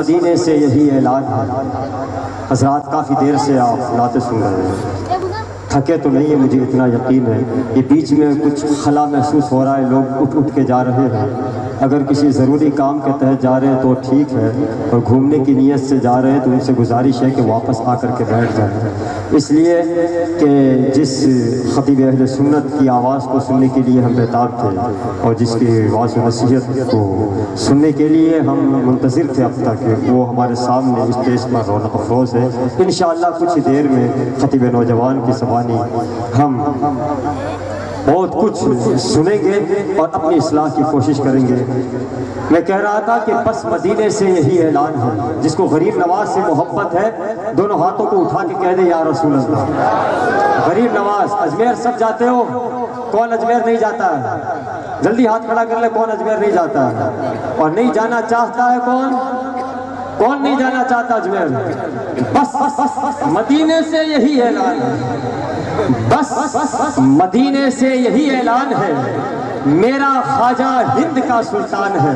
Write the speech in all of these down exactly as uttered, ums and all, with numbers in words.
مدینے سے یہی اعلان ہے۔ حضرات کافی دیر سے آپ نعتیں سن رہے ہیں، تھکے تو نہیں ہے، مجھے اتنا یقین ہے۔ یہ بیچ میں کچھ خلا محسوس ہو رہا ہے، لوگ اٹھ اٹھ کے جا رہے ہیں۔ اگر کسی ضروری کام کے تحت جا رہے ہیں تو ٹھیک ہے، اور گھومنے کی نیت سے جا رہے ہیں تو ان سے گزارش ہے کہ واپس آ کر کے بیٹھ جائیں، اس لیے کہ جس خطیب اہل سنت کی آواز کو سننے کے لیے ہم بےتاب تھے، اور جس کی واضح و نصیحت کو سننے کے لیے ہم منتظر تھے اب تک، وہ ہمارے سامنے اسٹیج پر رونق افروز ہے۔ انشاءاللہ کچھ ہی دیر میں خطیب نوجوان کی زبانی ہم بہت کچھ سنیں گے اور اپنی اصلاح کی کوشش کریں گے۔ میں کہہ رہا تھا کہ بس مدینے سے یہی اعلان ہے، جس کو غریب نواز سے محبت ہے دونوں ہاتھوں کو اٹھا کے کہہ دے یا رسول اللہ۔ غریب نواز اجمیر سب جاتے ہو، کون اجمیر نہیں جاتا ہے؟ جلدی ہاتھ کھڑا کر لے، کون اجمیر نہیں جاتا ہے؟ اور نہیں جانا چاہتا ہے کون؟ کون نہیں جانا چاہتا اجمیر؟ بس مدینے سے یہی اعلان ہے، بس مدینے سے یہی اعلان ہے، میرا خواجہ ہند کا سلطان ہے۔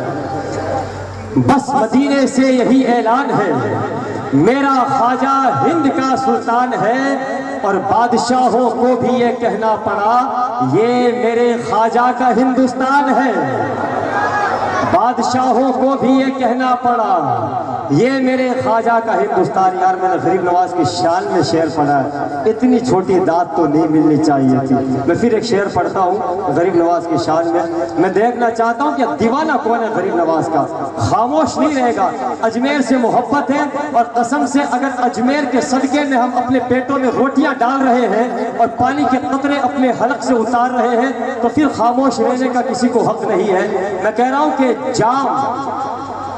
بس مدینے سے یہی اعلان ہے، میرا خواجہ ہند کا سلطان ہے، اور بادشاہوں کو بھی یہ کہنا پڑا یہ میرے خواجہ کا ہندوستان ہے۔ بادشاہوں کو بھی یہ کہنا پڑا یہ میرے خواجہ کا ہندوستان۔ یار میں نے غریب نواز کی شان میں شعر پڑھا ہے، اتنی چھوٹی داد تو نہیں ملنی چاہیے تھی۔ میں پھر ایک شعر پڑھتا ہوں غریب نواز کی شان میں۔ میں دیکھنا چاہتا ہوں کہ دیوانہ کون ہے غریب نواز کا، خاموش نہیں رہے گا۔ اجمیر سے محبت ہے، اور قسم سے اگر اجمیر کے صدقے میں ہم اپنے پیٹوں میں روٹیاں ڈال رہے ہیں اور پانی کے قطرے اپنے حلق سے اتار رہے ہیں تو پھر خاموش رہنے کا کسی کو حق نہیں ہے۔ میں کہہ رہا ہوں کہ جام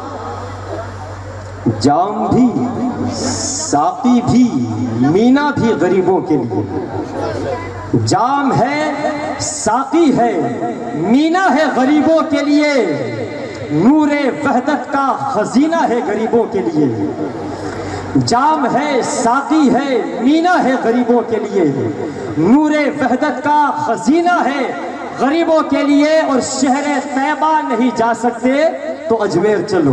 جام بھی، ساقی بھی، مینا بھی غریبوں کے لیے۔ جام ہے، ساقی ہے، مینا ہے غریبوں کے لیے، نور وحدت کا خزینہ ہے غریبوں کے لیے۔ جام ہے، ساقی ہے، مینا ہے غریبوں کے لیے، نور وحدت کا خزینہ ہے غریبوں کے لیے۔ اور شہر طیبہ نہیں جا سکتے تو اجمیر چلو،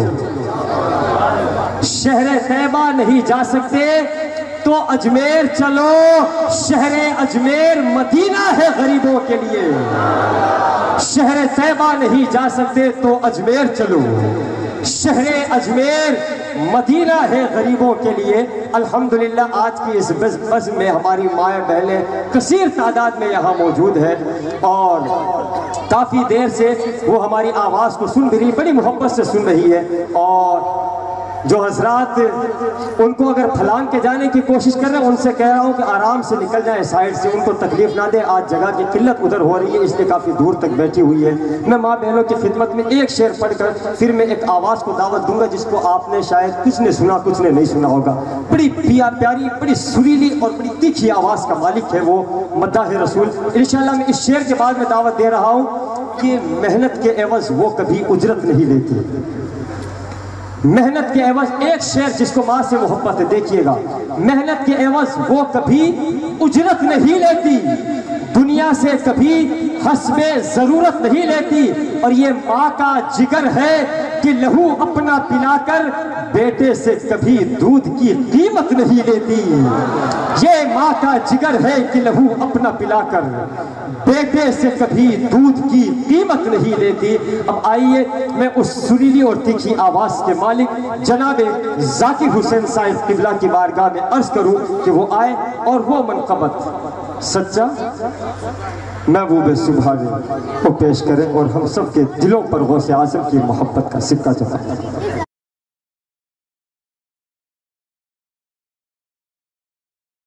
شہر طیبہ نہیں جا سکتے تو اجمیر چلو، شہر اجمیر مدینہ ہے غریبوں کے لیے۔ شہر طیبہ نہیں جا سکتے تو اجمیر چلو، شہر اجمیر مدینہ ہے غریبوں کے لیے۔ الحمدللہ آج کی اس بزم میں ہماری مائیں بہنیں کثیر تعداد میں یہاں موجود ہے، اور کافی دیر سے وہ ہماری آواز کو سن بھی رہی، بڑی محبت سے سن رہی ہے۔ اور جو حضرات ان کو اگر پھلانگ کے جانے کی کوشش کر رہے ہیں ان سے کہہ رہا ہوں کہ آرام سے نکل جائیں سائیڈ سے، ان کو تکلیف نہ دیں۔ آج جگہ کی قلت ادھر ہو رہی ہے اس لیے کافی دور تک بیٹھی ہوئی ہے۔ میں ماں بہنوں کی خدمت میں ایک شعر پڑھ کر پھر میں ایک آواز کو دعوت دوں گا جس کو آپ نے شاید کچھ نے سنا کچھ نے نہیں سنا ہوگا۔ بڑی پیا پیاری، بڑی سریلی اور بڑی تیکھی آواز کا مالک ہے وہ مداح رسول۔ انشاءاللہ میں اس شعر کے بعد میں دعوت دے رہا ہوں کہ محنت کے عوض وہ کبھی اجرت نہیں لیتی۔ محنت کے عوض ایک شعر جس کو ماں سے محبت ہے، دیکھیے گا، محنت کے عوض وہ کبھی اجرت نہیں لیتی، دنیا سے کبھی حسب ضرورت نہیں لیتی، اور یہ ماں کا جگر ہے کہ لہو اپنا پلا کر بیٹے سے کبھی دودھ کی قیمت نہیں لیتی۔ یہ ماں کا جگر ہے کہ لہو اپنا پلا کر بیٹے سے کبھی دودھ کی قیمت نہیں لیتی۔ اب آئیے میں اس سریلی اور تیکھی آواز کے مالک جناب ذاکر حسین صاحب قبلہ کی بارگاہ میں عرض کروں کہ وہ آئے اور وہ منقبت سچا محبوب سبحانی کو پیش کریں اور ہم سب کے دلوں پر غوث اعظم کی محبت کا سکہ چمکائیں۔